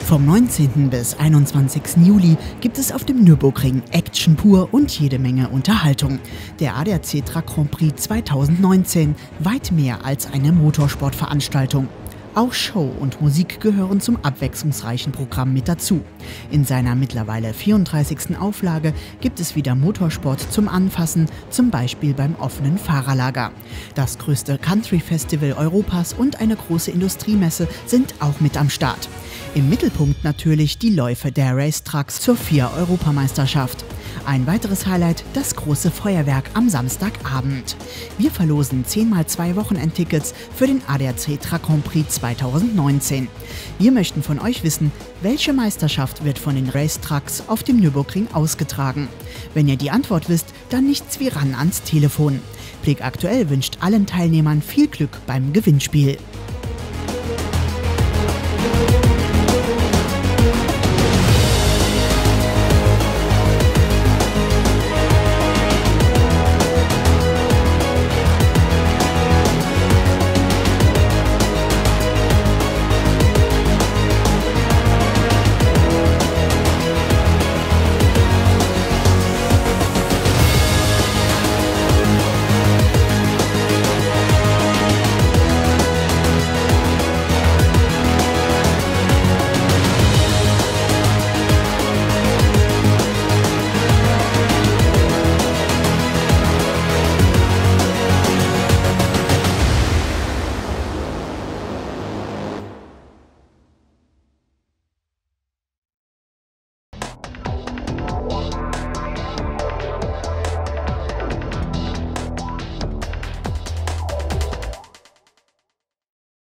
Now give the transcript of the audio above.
Vom 19. bis 21. Juli gibt es auf dem Nürburgring Action pur und jede Menge Unterhaltung. Der ADAC Truck Grand Prix 2019, weit mehr als eine Motorsportveranstaltung. Auch Show und Musik gehören zum abwechslungsreichen Programm mit dazu. In seiner mittlerweile 34. Auflage gibt es wieder Motorsport zum Anfassen, zum Beispiel beim offenen Fahrerlager. Das größte Country-Festival Europas und eine große Industriemesse sind auch mit am Start. Im Mittelpunkt natürlich die Läufe der Racetrucks zur FIA-Europameisterschaft. Ein weiteres Highlight, das große Feuerwerk am Samstagabend. Wir verlosen 10x2 Wochenendtickets für den ADAC Truck Grand Prix 2019. Wir möchten von euch wissen, welche Meisterschaft wird von den Racetrucks auf dem Nürburgring ausgetragen? Wenn ihr die Antwort wisst, dann nichts wie ran ans Telefon. Blick aktuell wünscht allen Teilnehmern viel Glück beim Gewinnspiel.